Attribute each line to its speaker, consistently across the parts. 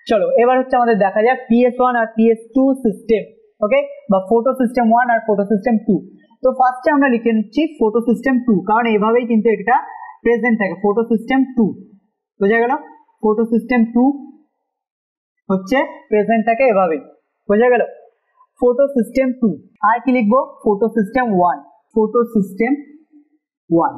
Speaker 1: চলো এবার হচ্ছে আমাদের দেখা যাক PS1 আর PS2 সিস্টেম, ওকে, বা ফটো সিস্টেম 1 আর ফটো সিস্টেম 2। তো ফার্স্টে আমরা লিখে নিচ্ছি ফটো সিস্টেম 2, কারণ এইভাবেই কিন্তু এটা প্রেজেন্ট থাকে, ফটো সিস্টেম 2, বোঝা গেল? ফটো সিস্টেম 2 হচ্ছে প্রেজেন্ট থাকে এভাবেই, বোঝা গেল? Photo system 2। আর কি লিখবো? Photo system 1, photo system 1।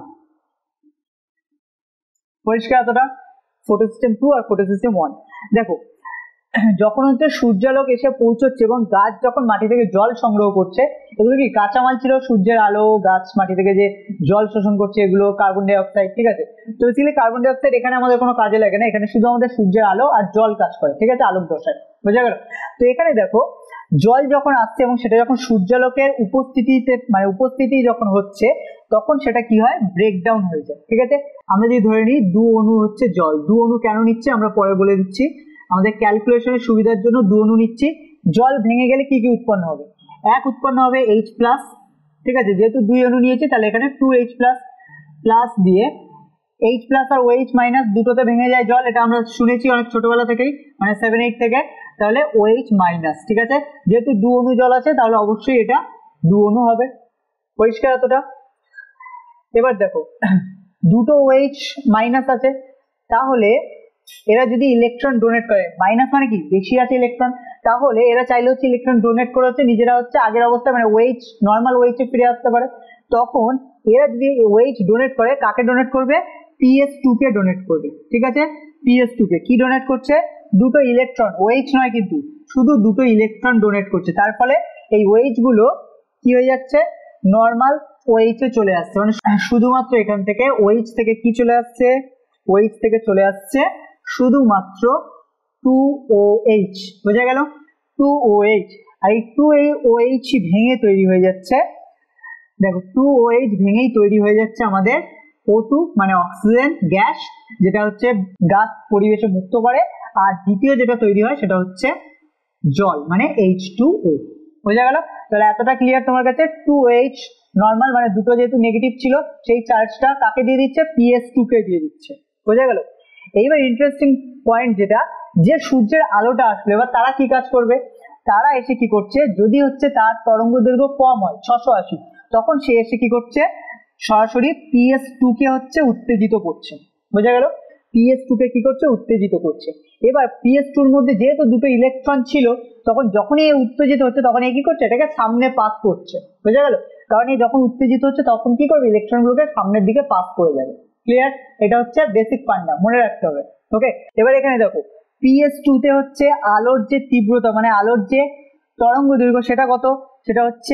Speaker 1: পরিষ্কার এতটা? ফটো সিস্টেম 2 আর ফটো সিস্টেম 1। দেখো যখন হচ্ছে সূর্যালোক এসে পৌঁছচ্ছে এবং গাছ যখন মাটি থেকে জল সংগ্রহ করছে, এগুলো কি কাঁচামাল ছিল, সূর্যের আলো, গাছ মাটি থেকে যে জল শোষণ করছে, এগুলো কার্বন ডাই অক্সাইড, ঠিক আছে? তো বেসিক্যালি কার্বন ডাই অক্সাইড এখানে আমাদের কোনো কাজে লাগে না, এখানে শুধু আমাদের সূর্যের আলো আর জল কাজ করে, ঠিক আছে, আলোক দশায়, বোঝা গেল? তো এখানে দেখো জল যখন আসছে এবং সেটা যখন সূর্যালোকের উপস্থিতিতে মানে উপস্থিতি যখন হচ্ছে, তখন সেটা কি হয়, ব্রেকডাউন হয়ে যায়, ঠিক আছে? আমরা যদি ধরে নিই 2 অণু হচ্ছে জল, 2 অণু কেন নিচ্ছে আমরা পরে বলে দিচ্ছি, আমাদের ক্যালকুলেশনের সুবিধার জন্য 2 অণু নিচ্ছি। জল ভেঙে গেলে কি কি উৎপন্ন হবে? 1 উৎপন্ন হবে H+, ঠিক আছে, যেহেতু 2 অণু নিয়েছে তাহলে এখানে 2H+, প্লাস দিয়ে H+ আর OH- দুটোতে ভেঙে যায় জল, এটা আমরা শুনেছি অনেক ছোটবেলা থেকেই, মানে 7-8 থেকে, তাহলে OH-, ঠিক আছে? যেহেতু 2 অণু জল আছে তাহলে অবশ্যই এটা 2 অণু হবে। পরিষ্কার এতটা? এবার দেখো দুটো OH- আছে, তাহলে এরা যদি ইলেকট্রন ডোনেট করে, মাইনাস মানে কি বেশি আছে ইলেকট্রন, তাহলে এরা চাইলে হচ্ছে ইলেকট্রন ডোনেট করে হচ্ছে নিজেরা হচ্ছে আগের অবস্থায় মানে OH নর্মাল OH এ ফিরে আসতে পারে। তখন এরা যদি OH ডোনেট করে, কাকে ডোনেট করবে? PS2 কে ডোনেট করবে, ঠিক আছে? PS2 কে কি ডোনেট করছে? দুটো ইলেকট্রন, OH নয় কিন্তু, শুধু দুটো ইলেকট্রন ডোনেট করছে। তার ফলে এই OH গুলো কি হয়ে যাচ্ছে, নর্মাল OH এ চলে আসছে, মানে শুধুমাত্র এখান থেকে OH থেকে কি চলে আসছে, OH থেকে চলে আসছে শুধুমাত্র 2OH, বোঝা গেল? 2OH। আর এই 2OH ভেঙে তৈরি হয়ে যাচ্ছে, দেখো 2OH ভেঙেই তৈরি হয়ে যাচ্ছে আমাদের O2 মানে অক্সিজেন গ্যাস, যেটা হচ্ছে গাছ পরিবেশে মুক্ত করে। আর দ্বিতীয় যেটা তৈরি হয় সেটা হচ্ছে জল মানে H2O, বোঝা গেল? তাহলে এতটা ক্লিয়ার তোমার কাছে? 2OH নর্মাল মানে দুটো যেহেতু নেগেটিভ ছিল, সেই চার্জটা কাকে দিয়ে দিচ্ছে? PS2 কে দিয়ে দিচ্ছে, বোঝা গেল? এইবার ইন্টারেস্টিং পয়েন্ট যেটা, যে সূর্যের আলোটা আসলে এবার তারা কি কাজ করবে? তারা এসে কি করছে, যদি হচ্ছে তার তরঙ্গ দৈর্ঘ্য কম হয় 680, তখন সে এসে কি করছে, সরাসরি PS2 কে হচ্ছে উত্তেজিত করছে, বোঝা গেল? PS2 কে কি করছে, উত্তেজিত করছে। এবার PS2 এর মধ্যে যেহেতু দুটো ইলেকট্রন ছিল, তখন যখনই উত্তেজিত হচ্ছে তখন এই কি করছে, এটাকে সামনে পাস করছে, বোঝা গেল? কারণ এই যখন উত্তেজিত হচ্ছে তখন কি করবে, ইলেকট্রন গুলোকে সামনের দিকে পাস করে যাবে। ক্লিয়ার? এটা হচ্ছে বেসিক ফান্ডা, মনে রাখতে হবে, ওকে? এবার এখানে দেখো PS2 তে হচ্ছে আলোর যে তীব্রতা মানে আলোর যে তরঙ্গ দৈর্ঘ্য সেটা কত, সেটা হচ্ছে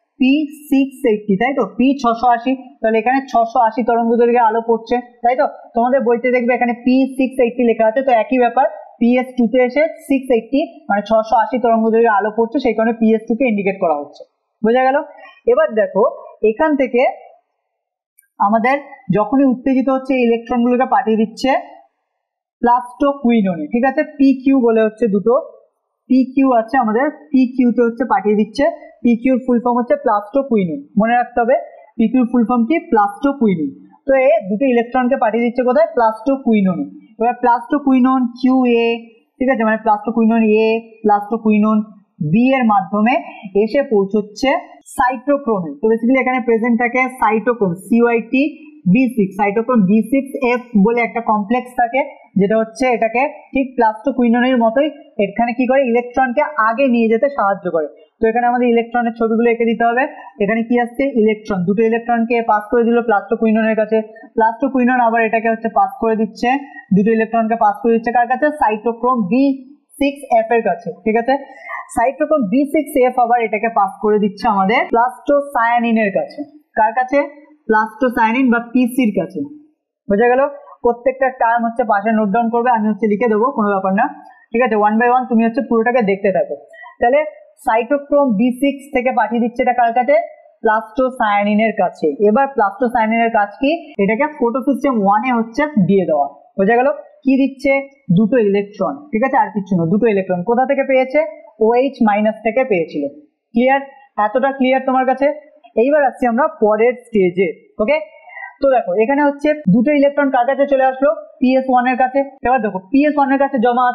Speaker 1: P680, তাই তো? P680, তাহলে এখানে 680 তরঙ্গ দৈর্ঘ্যে আলো পড়ছে, তাই তো? তোমাদের বইতে দেখবে এখানে P680 লেখা আছে, তো একই ব্যাপার, PS2 তে এসে 680 মানে 680 তরঙ্গ দৈর্ঘ্যে আলো পড়ছে, সেই কারণে PS2 কে ইন্ডিকেট করা হচ্ছে, বোঝা গেল? এবার দেখো এখান থেকে আমাদের যখনই উত্তেজিত হচ্ছে ইলেকট্রন গুলোকে পাঠিয়ে দিচ্ছে প্লাস্টোকুইনোনে, ঠিক আছে? PQ বলে হচ্ছে দুটো PQ আছে আমাদের, PQ তে হচ্ছে পাঠিয়ে দিচ্ছে, PQ এর ফুল ফর্ম হচ্ছে প্লাস্টোকুইনোন, মনে রাখতে হবে PQ এর ফুল ফর্ম কি, প্লাস্টোকুইনোন। তো এই দুটো ইলেকট্রনকে পাঠিয়ে দিচ্ছে কোথায়, প্লাস্টোকুইনোনে। এবার প্লাস্টোকুইনোন QA, ঠিক আছে, মানে প্লাস্টোকুইনোন A প্লাস্টোকুইনোন B এর মাধ্যমে এসে পৌঁছচ্ছে সাইটোক্রোমে। তো বেসিক্যালি এখানে প্রেজেন্ট থাকে সাইটোক্রোম CYT-B6, সাইটোক্রোম B6F বলে একটা কমপ্লেক্স থাকে, যেটা হচ্ছে এটাকে ঠিক প্লাস্টোকুইনোনের মতোই এখানে কি করে, ইলেকট্রনকে আগে নিয়ে যেতে সাহায্য করে। তো এখানে আমাদের ইলেকট্রনের ছবিগুলো এঁকে দিতে হবে। এখানে কি আসছে, ইলেকট্রন, দুটো ইলেকট্রনকে পাস করে দিল প্লাস্টোকুইনোনের কাছে, প্লাস্টোকুইনোন আবার এটাকে হচ্ছে পাস করে দিচ্ছে, দুটো ইলেকট্রনকে পাস করে দিচ্ছে কার কাছে, সাইটোক্রোম B6F এর কাছে, ঠিক আছে? সাইটোক্রোম B6F আবার এটাকে পাস করে দিচ্ছে আমাদের প্লাস্টোসায়ানিনের কাছে, কার কাছে, প্লাস্টোসায়ানিন বা PC এর কাছে, বোঝা গেল? প্রত্যেকটা টার্ম হচ্ছে পাশে নোট ডাউন করবে, আমি হচ্ছে লিখে দেবো, কোনো ব্যাপার না, ঠিক আছে? 1 বাই 1 তুমি হচ্ছে পুরোটাকে দেখতে থাকো। তাহলে সাইটোক্রোম B6 থেকে পাঠিয়ে দিচ্ছে এটা কার কাছে, প্লাস্টোসায়ানিনের কাছে। এবার প্লাস্টোসায়ানিনের কাজ কি, এটাকে ফটো সিস্টেম 1 এ হচ্ছে দিয়ে দেওয়া, বোঝা গেল? কি দিচ্ছে, দুটো ইলেকট্রন, ঠিক আছে, আর কিছু না, দুটো ইলেকট্রন কোথা থেকে পেয়েছে, OH- থেকে পেয়েছিল। ক্লিয়ার? এতটা ক্লিয়ার তোমার কাছে? এইবার আসছি আমরা পরের স্টেজে, ওকে? তো দেখো এখানে হচ্ছে দুটো ইলেকট্রন কার কাছে চলে আসলো, PS1 এর কাছে। এবার দেখো PS1 এর কাছে জমা আছে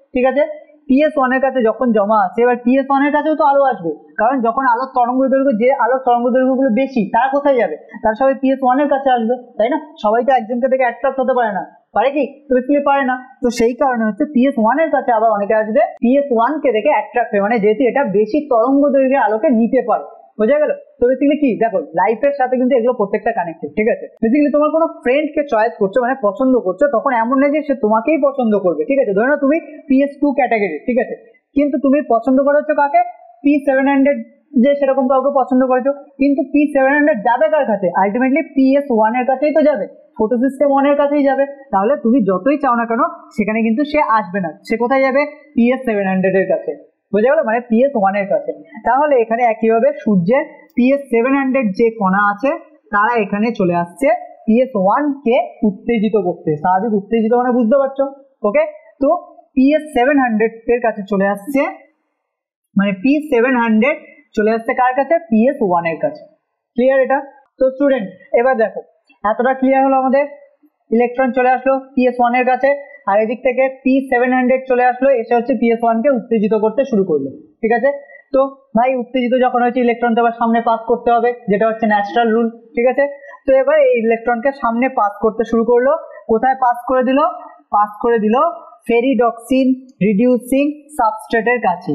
Speaker 1: ঠিক আছে। PS1 এর কাছে যখন জমা আছে, এবার PS1 এর কাছেও তো আলো আসবে, কারণ যখন আলোর তরঙ্গ দৈর্ঘ্য, যে আলোর তরঙ্গ দৈর্ঘ্য গুলো বেশি, তারা কোথায় যাবে? তারা সবাই PS1 এর কাছে আসবে, তাই না? সবাই তো একজনকে থেকে অ্যাট্রাক্ট হতে পারে না, পারে কি? তো বেসিক্যালি পারে না। তো সেই কারণে হচ্ছে PS1 এর কাছে আবার অনেকে আসবে PS1 কে দেখে অ্যাট্রাক্ট হয়ে, মানে যেহেতু এটা বেশি তরঙ্গ দৈর্ঘ্যের আলোকে নিতে পারে। বোঝা গেল? তো বেসিক্যালি কি দেখো, লাইফের সাথে কিন্তু এগুলো প্রত্যেকটা কানেক্টেড, ঠিক আছে। বেসিক্যালি তোমার কোনো ফ্রেন্ডকে চয়েস করছো, মানে পছন্দ করছো, তখন এমন নয় যে সে তোমাকেই পছন্দ করবে, ঠিক আছে। ধরে নাও তুমি PS2 ক্যাটাগরি, ঠিক আছে, কিন্তু তুমি পছন্দ করেছো কাকে? P700, যে সেরকম কাউকে পছন্দ করেছো, কিন্তু P700 যাবে কার কাছে? আলটিমেটলি PS1 এর কাছেই তো যাবে, ফটো সিস্টেম 1 এর কাছেই যাবে। তাহলে তুমি যতই চাও না কেন, সেখানে কিন্তু সে আসবে না। সে কোথায় যাবে? PS700 এর কাছে। বোঝা গেল? মানে PS1 এর কাছে। তাহলে এখানে একইভাবে সূর্যের PS700 যে কণা আছে, তারা এখানে চলে আসছে PS1 কে উত্তেজিত করতে। স্বাভাবিক উত্তেজিত মানে বুঝতে পারছো? ওকে, তো PS700 এর কাছে চলে আসছে, মানে P700 চলে আসছে কার কাছে? PS1 এর কাছে। ক্লিয়ার এটা? তো স্টুডেন্ট এবার দেখো, এতটা ক্লিয়ার হলো আমাদের। ইলেকট্রন চলে আসলো PS1 এর কাছে, আর এদিক থেকে P700 চলে আসলো, এসে হচ্ছে PS1 কে উত্তেজিত করতে শুরু করলো, ঠিক আছে। তো ভাই উত্তেজিত যখন হয়েছে, ইলেকট্রন তো এবার সামনে পাস করতে হবে, যেটা হচ্ছে ন্যাচারাল রুল, ঠিক আছে। তো এবার এই ইলেকট্রনকে সামনে পাস করতে শুরু করলো। কোথায় পাস করে দিল? পাস করে দিল ফেরিডক্সিন রিডিউসিং সাবস্ট্রেটের কাছে,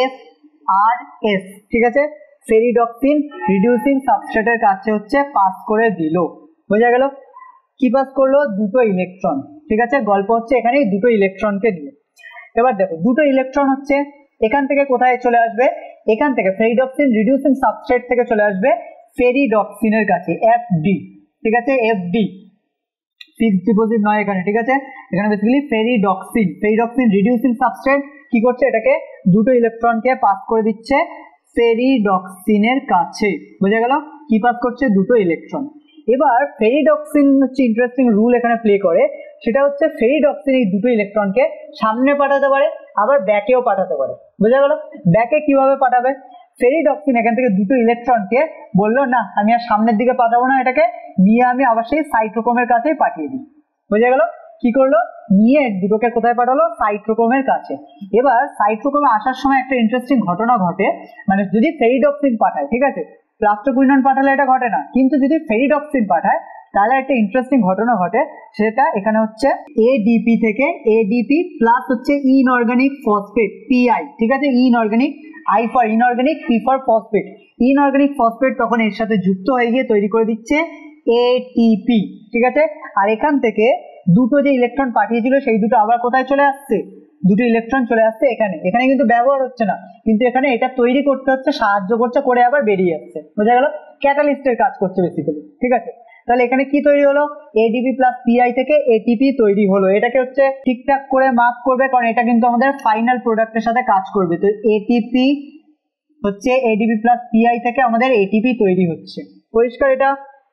Speaker 1: FRS, ঠিক আছে। ফেরিডক্সিন রিডিউসিং সাবস্ট্রেটের কাছে হচ্ছে পাস করে দিল। বোঝা গেল? কি পাস করলো? দুটো ইলেকট্রন, ঠিক আছে। গল্প হচ্ছে এখানে দুটো ইলেকট্রনকে নিয়ে। এবার দেখো, দুটো ইলেকট্রন হচ্ছে এখান থেকে কোথায় চলে আসবে? এখান থেকে ফেরিডক্সিন রিডিউসিং সাবস্ট্রেট থেকে চলে আসবে ফেরিডক্সিনের কাছে, FD, ঠিক আছে। FD ফিক্সড ডিপোজিট নয় এখানে, ঠিক আছে। এখানে বেসিক্যালি ফেরিডক্সিন রিডিউসিং সাবস্ট্রেট কি করছে? এটাকে দুটো ইলেকট্রনকে পাস করে দিচ্ছে ফেরিডক্সিনের কাছে। বোঝা গেল? কি পাস করছে? দুটো ইলেকট্রন। এবার ফেরিডক্সিন হচ্ছে ইন্টারেস্টিং রুল এখানে প্লে করে, সেটা হচ্ছে ফেরিডক্সিন এই দুটো ইলেকট্রনকে সামনে পাঠাতে পারে, আবার ব্যাকেও পাঠাতে পারে। বোঝা গেল? ব্যাকে কিভাবে পাঠাবে? ফেরিডক্সিন এখান থেকে দুটো ইলেকট্রনকে বললো, না আমি আর সামনের দিকে পাঠাবো না, এটাকে নিয়ে আমি আবার সেই সাইটোক্রোমের কাছেই পাঠিয়ে দিই। বোঝা গেল? কি করলো? নিয়ে দুটোকে কোথায় পাঠালো? সাইটোক্রোমের কাছে। এবার সাইটোক্রোমে আসার সময় একটা ইন্টারেস্টিং ঘটনা ঘটে, মানে যদি ফেরিডক্সিন পাঠায়, ঠিক আছে, প্লাস্টোকুইনন পাঠালে এটা ঘটে না, কিন্তু যদি ফেরিডক্সিন পাঠায় তাহলে একটা ইন্টারেস্টিং ঘটনা ঘটে। সেটা এখানে হচ্ছে ADP থেকে ADP প্লাস হচ্ছে ইনঅর্গানিক ফসফেট, PI, ঠিক আছে। Inorganic, I for inorganic, P for phosphate. Inorganic phosphate তখন এর সাথে যুক্ত হয়ে গিয়ে তৈরি করে দিচ্ছে ATP, ঠিক আছে। আর এখান থেকে দুটো যে ইলেকট্রন পাঠিয়েছিল সেই দুটো আবার কোথায় চলে আসছে? দুটো ইলেকট্রন চলে আসছে এখানে। এখানে কিন্তু ব্যবহার হচ্ছে না, কিন্তু এখানে এটা তৈরি করতে হচ্ছে, সাহায্য করছে, করে আবার বেরিয়ে যাচ্ছে। বোঝা গেল? ক্যাটালিস্টের কাজ করছে বেসিক্যালি, ঠিক আছে। তাহলে এখানে কি তৈরি হলো? ADP প্লাস PI থেকে ATP তৈরি হলো। এটাকে হচ্ছে ঠিকঠাক করে মার্ক করবে, কারণ এটা কিন্তু আমাদের ফাইনাল প্রোডাক্টের সাথে কাজ করবে। তো ATP হচ্ছে ADP প্লাস PI থেকে আমাদের ATP তৈরি হচ্ছে। পরিষ্কার এটা?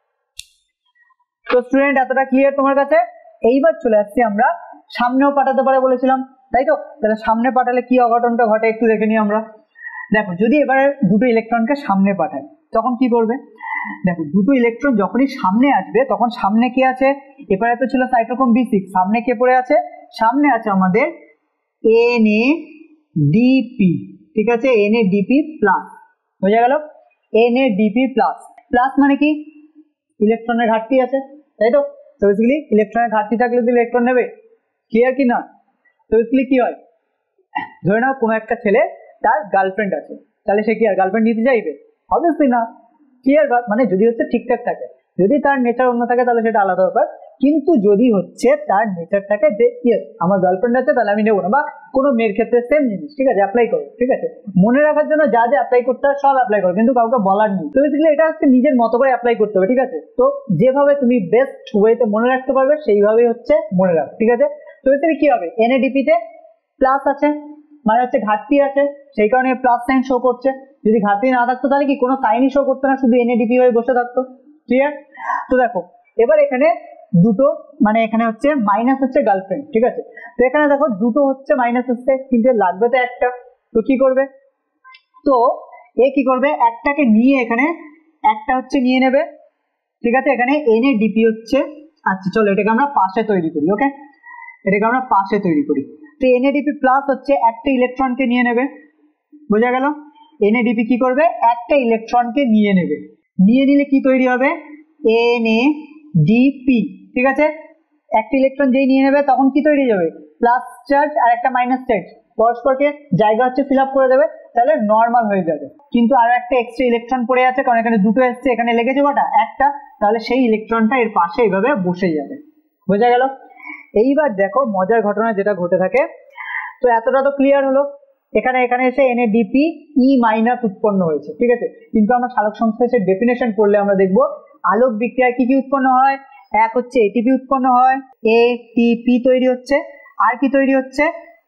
Speaker 1: তো স্টুডেন্ট এতটা ক্লিয়ার তোমার কাছে? এইবার চলে আসছি আমরা, সামনেও পাঠাতে পারে বলেছিলাম, তাই তো। তাহলে সামনে পাঠালে কি অঘটনটা ঘটে একটু দেখে নিই আমরা। দেখো, যদি এবারে দুটো ইলেকট্রনকে সামনে পাঠায় তখন কি করবে? দেখো, দুটো ইলেকট্রন যখনই সামনে আসবে তখন সামনে কি আছে? এবারে তো ছিল সাইটোক্রোম B6, সামনে কে পড়ে আছে? সামনে আছে আমাদের NADP, ঠিক আছে। NADP plus. বোঝা গেল? NADP plus. প্লাস মানে কি? ইলেকট্রনের ঘাটতি আছে, তাই তো। তো বেসিক্যালি ইলেকট্রনের ঘাটতি থাকলে তো ইলেকট্রন নেবে, ক্লিয়ার কি না? তো বেসিক্যালি কি হয়? ধরে নাও কোনো একটা ছেলে, তার গার্লফ্রেন্ড আছে, তাহলে সে কি আর গার্লফ্রেন্ড নিতে চাইবে? অবভিয়াসলি না। ক্লিয়ার? মানে যদি হচ্ছে ঠিকঠাক থাকে, যদি তার নেচার অন্য থাকে তাহলে সেটা আলাদা ব্যাপার, কিন্তু যদি হচ্ছে তার নেচার থাকে যে ইয়েস আমার গার্লফ্রেন্ড আছে তাহলে আমি নেবো না, বা কোনো মেয়ের ক্ষেত্রে সেম জিনিস, ঠিক আছে, অ্যাপ্লাই করো, ঠিক আছে। মনে রাখার জন্য যা যা অ্যাপ্লাই করতে হয় সব অ্যাপ্লাই করো, কিন্তু কাউকে বলার নেই। তো বেসিক্যালি এটা হচ্ছে নিজের মতো করে অ্যাপ্লাই করতে হবে, ঠিক আছে। তো যেভাবে তুমি বেস্ট ওয়েতে মনে রাখতে পারবে সেইভাবেই হচ্ছে মনে রাখো, ঠিক আছে। তো বেসিক্যালি কি হবে? NADP তে প্লাস আছে, মানে হচ্ছে ঘাটতি আছে, সেই কারণে প্লাস সাইন শো করছে। যদি ঘাটতি না থাকতো তাহলে কি কোনো সাইনই শো করতো না, শুধু NADP হয়ে বসে থাকতো। ক্লিয়ার? তো দেখো, এবার এখানে দুটো, মানে এখানে হচ্ছে মাইনাস হচ্ছে গার্লফ্রেন্ড, ঠিক আছে। তো এখানে দেখো দুটো হচ্ছে মাইনাস হচ্ছে, কিন্তু লাগবে তো একটা, তো কি করবে? তো এ কি করবে? একটাকে নিয়ে এখানে একটা হচ্ছে নিয়ে নেবে, ঠিক আছে। এখানে NADP হচ্ছে, আচ্ছা চলো এটাকে আমরা পাশে তৈরি করি, ওকে, এটাকে আমরা পাশে তৈরি করি। তো এনএডিপি প্লাস হচ্ছে একটা ইলেকট্রনকে নিয়ে নেবে, বোঝা গেল? এনএডিপি কি করবে, একটা ইলেকট্রনকে নিয়ে নেবে, নিয়ে নিলে কি তৈরি হবে, এনএডিপি। ঠিক আছে, একটা ইলেকট্রন যেই নিয়ে নেবে তখন কি তৈরি যাবে, প্লাস চার্জ আর একটা মাইনাস চার্জ পরস্পরকে জায়গা হচ্ছে ফিল আপ করে দেবে, তাহলে নর্মাল হয়ে যাবে। কিন্তু আরো একটা এক্সট্রা ইলেকট্রন পড়ে আছে, কারণ এখানে দুটো এসছে, এখানে লেগেছে কটা, একটা, তাহলে সেই ইলেকট্রনটা এর পাশে এইভাবে বসে যাবে, বোঝা গেল? এইবার দেখো মজার ঘটনা যেটা ঘটে থাকে। তো এতটা তো ক্লিয়ার হলো, এখানে এসে NADP E মাইনাস উৎপন্ন হয়েছে, ঠিক আছে। কিন্তু আমরা সালোক সংশ্লেষের ডেফিনেশন পড়লে আমরা দেখবো আলোক বিক্রিয়ায় কি কি উৎপন্ন হয়, এক হচ্ছে এটিপি উৎপন্ন হয়, এটিপি তৈরি হচ্ছে, আর কি তৈরি হচ্ছে,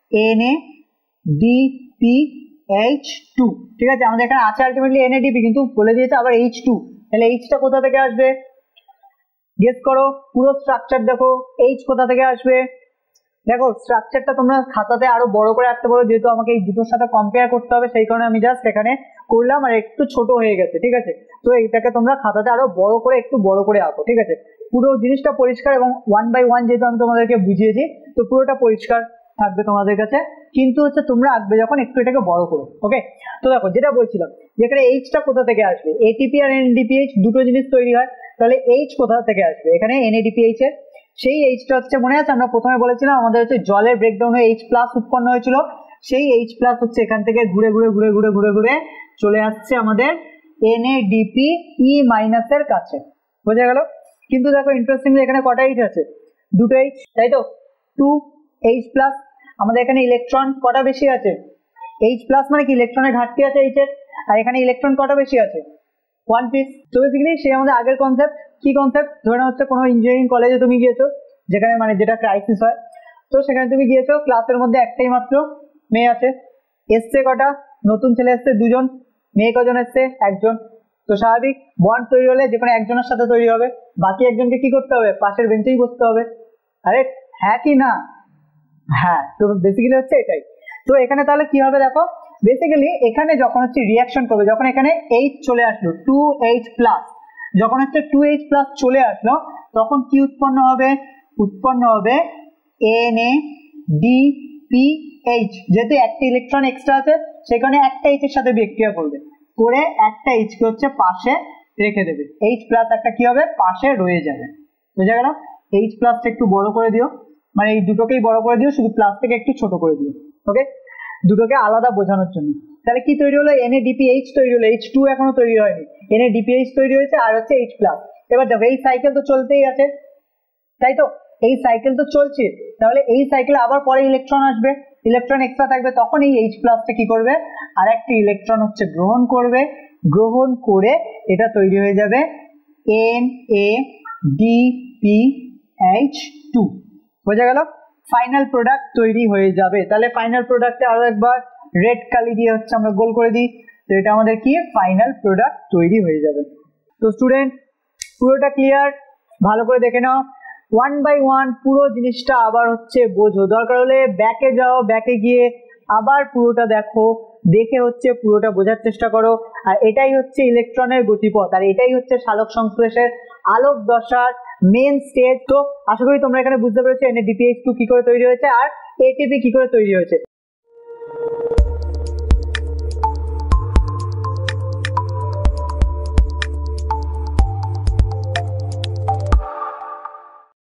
Speaker 1: NADPH2। ঠিক আছে, আমাদের এখানে আছে আলটিমেটলি NADP, কিন্তু বলে দিয়েছে আবার H2, তাহলে Hটা কোথা থেকে আসবে, গেস করো, পুরো স্ট্রাকচার দেখো, H কোথা থেকে আসবে। দেখো স্ট্রাকচারটা তোমরা খাতাতে আরো বড় করে রাখতে পারো, যেহেতু আমাকে এই দুটোর সাথে কম্পেয়ার করতে হবে, সেই কারণে আমি জাস্ট এখানে করলাম, আর একটু ছোট হয়ে গেছে, ঠিক আছে। তো এইটাকে তোমরা খাতাতে আরো বড় করে একটু বড় করে আঁকো, ঠিক আছে, পুরো জিনিসটা পরিষ্কার, এবং 1 বাই 1 যেহেতু আমি তোমাদেরকে বুঝিয়েছি, তো পুরোটা পরিষ্কার থাকবে তোমাদের কাছে, কিন্তু হচ্ছে তোমরা আঁকবে যখন একটু এটাকে বড় করো, ওকে। তো দেখো যেটা বলছিলাম, যেখানে এইচটা কোথা থেকে আসবে, এটিপি আর NADPH দুটো জিনিস তৈরি হয়, তাহলে এইচ কোথা থেকে আসবে, এখানে NADPH এর সেই এইচটা হচ্ছে, মনে আছে আমরা প্রথমে বলেছিলাম আমাদের হচ্ছে জলের ব্রেকডাউনে H প্লাস উৎপন্ন হয়েছিল, সেই H প্লাস হচ্ছে এখান থেকে ঘুরে ঘুরে ঘুরে ঘুরে ঘুরে ঘুরে চলে আসছে আমাদের NADP E মাইনাসের কাছে, বোঝা গেল? কিন্তু দেখো ইন্টারেস্টিংলি এখানে কটা H আছে, দুটো H, তাই তো, 2H প্লাস। আমাদের এখানে ইলেকট্রন কটা বেশি আছে, H প্লাস, মানে কি ইলেকট্রনের ঘাটতি আছে H এর, আর এখানে ইলেকট্রন কটা বেশি আছে, 1 পিস। তো বেসিক্যালি সে আমাদের আগের কনসেপ্ট, কি কনসেপ্ট, ধরে নাও হচ্ছে কোনো ইঞ্জিনিয়ারিং কলেজে তুমি গিয়েছো, যেখানে মানে যেটা ক্রাইসিস হয়, তো সেখানে তুমি গিয়েছো, ক্লাসের মধ্যে একটাই মাত্র মেয়ে আছে, এসছে কটা, নতুন ছেলে এসছে দুজন, মেয়ে কজন এসছে, একজন। তো স্বাভাবিক বন্ড তৈরি হলে যে কোনো একজনের সাথে তৈরি হবে, বাকি একজনকে কি করতে হবে, পাশের বেঞ্চেই বসতে হবে। আরে হ্যাঁ কি না, হ্যাঁ। তো বেসিক্যালি হচ্ছে এটাই। তো এখানে তাহলে কি হবে দেখো, বেসিক্যালি এখানে যখন হচ্ছে রিঅ্যাকশন করবে, যখন এখানে H চলে আসলো 2H প্লাস, যখন হচ্ছে 2H প্লাস চলে আসলো, তখন কি উৎপন্ন হবে, উৎপন্ন হবে NADPH, যেহেতু একটা ইলেকট্রন এক্সট্রা আছে, সেখানে একটা H এর সাথে বিক্রিয়া করবে, করে একটা H কে হচ্ছে পাশে রেখে দেবে, H প্লাস একটা কি হবে, পাশে রয়ে যাবে, বুঝা গেল? H প্লাসটা একটু বড় করে দিও, মানে এই দুটোকেই বড় করে দিও, শুধু প্লাস থেকে একটু ছোট করে দিও, ওকে, দুটোকে আলাদা বোঝানোর জন্য। তাহলে কি তৈরি হলো, NADPH তৈরি হলো, H2 এখনো তৈরি হয়নি, NADPH তৈরি হয়েছে, আর হচ্ছে H প্লাস। এবার দেখো এই সাইকেল তো চলতেই আছে, তাই তো, এই সাইকেল তো চলছে, তাহলে এই সাইকেলে আবার পরে ইলেকট্রন আসবে, ইলেকট্রন এক্সট্রা থাকবে, তখন এই H প্লাসটা কি করবে, আর একটা ইলেকট্রন হচ্ছে গ্রহণ করবে, গ্রহণ করে এটা তৈরি হয়ে যাবে NADPH2, বোঝা গেল? ফাইনাল প্রোডাক্ট তৈরি হয়ে যাবে। তাহলে ফাইনাল প্রোডাক্টে আরো একবার রেড কালি দিয়ে হচ্ছে আমরা গোল করে দিই, তো এটা আমাদের কি ফাইনাল প্রোডাক্ট তৈরি হয়ে যাবে। তো স্টুডেন্ট পুরোটা ক্লিয়ার, ভালো করে দেখে নাও, 1 বাই 1 পুরো জিনিসটা আবার হচ্ছে বোঝো, দরকার হলে ব্যাকে যাও, ব্যাকে গিয়ে আবার পুরোটা দেখো, দেখে হচ্ছে পুরোটা বোঝার চেষ্টা করো। আর এটাই হচ্ছে ইলেকট্রনের গতিপথ, আর এটাই হচ্ছে সালোক সংশ্লেষের আলোক দশার মেন স্টেজ। তো আশা করি তোমরা এখানে বুঝতে পেরেছো NADPH2 কি করে তৈরি হয়েছে আর ATP কি করে তৈরি হয়েছে।